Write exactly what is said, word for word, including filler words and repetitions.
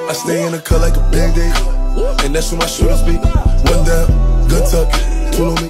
I stay in the cut like a band-aid, and that's where my shooters be. One down, gun tuck, tool on me.